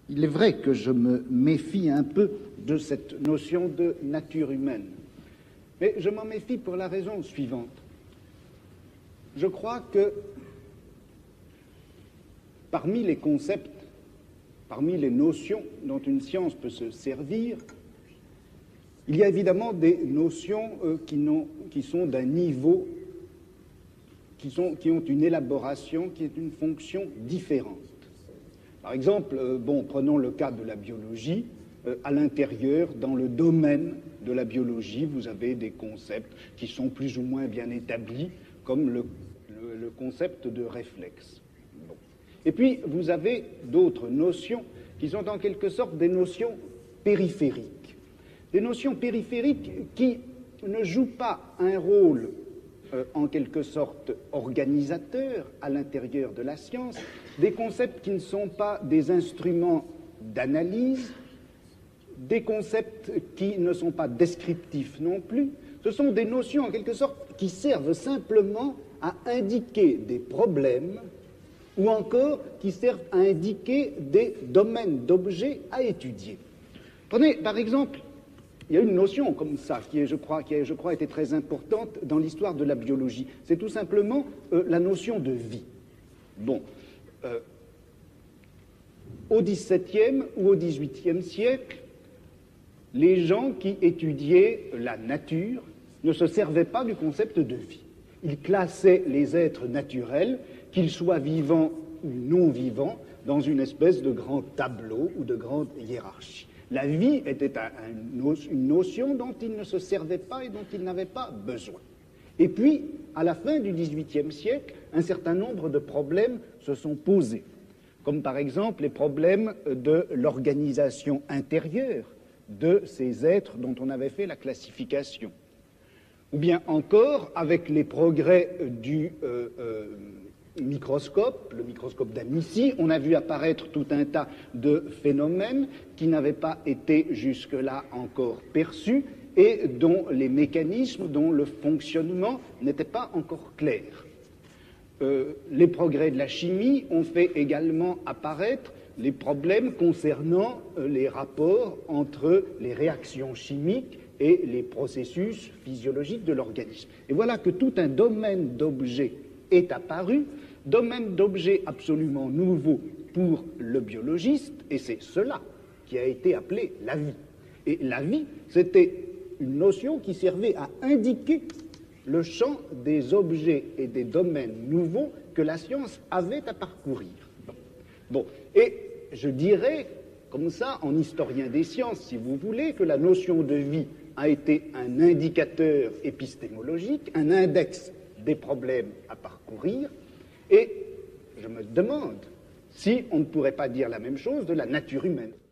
Il est vrai que je me méfie un peu de cette notion de nature humaine. Mais je m'en méfie pour la raison suivante. Je crois que parmi les concepts, parmi les notions dont une science peut se servir, il y a évidemment des notions qui sont d'un niveau, qui ont une élaboration, qui est une fonction différente. Par exemple, prenons le cas de la biologie. À l'intérieur, dans le domaine de la biologie, vous avez des concepts qui sont plus ou moins bien établis, comme le concept de réflexe. Bon. Et puis, vous avez d'autres notions qui sont en quelque sorte des notions périphériques. Des notions périphériques qui ne jouent pas un rôle en quelque sorte organisateur à l'intérieur de la science, des concepts qui ne sont pas des instruments d'analyse, des concepts qui ne sont pas descriptifs non plus. Ce sont des notions en quelque sorte qui servent simplement à indiquer des problèmes ou encore qui servent à indiquer des domaines d'objets à étudier. Prenez par exemple, il y a une notion comme ça qui, je crois, été très importante dans l'histoire de la biologie. C'est tout simplement la notion de vie. Bon, au XVIIe ou au XVIIIe siècle, les gens qui étudiaient la nature ne se servaient pas du concept de vie. Ils classaient les êtres naturels, qu'ils soient vivants ou non vivants, dans une espèce de grand tableau ou de grande hiérarchie. La vie était une notion dont ils ne se servaient pas et dont ils n'avaient pas besoin. Et puis, à la fin du XVIIIe siècle, un certain nombre de problèmes se sont posés, comme par exemple les problèmes de l'organisation intérieure de ces êtres dont on avait fait la classification. Ou bien encore, avec les progrès du microscope, le microscope d'Amici, on a vu apparaître tout un tas de phénomènes qui n'avaient pas été jusque-là encore perçus et dont les mécanismes, dont le fonctionnement n'était pas encore clair. Les progrès de la chimie ont fait également apparaître les problèmes concernant les rapports entre les réactions chimiques et les processus physiologiques de l'organisme. Et voilà que tout un domaine d'objets est apparu, domaine d'objets absolument nouveau pour le biologiste, et c'est cela qui a été appelé la vie. Et la vie, c'était une notion qui servait à indiquer le champ des objets et des domaines nouveaux que la science avait à parcourir. Bon. Et je dirais, comme ça, en historien des sciences, si vous voulez, que la notion de vie a été un indicateur épistémologique, un index des problèmes à parcourir, et je me demande si on ne pourrait pas dire la même chose de la nature humaine.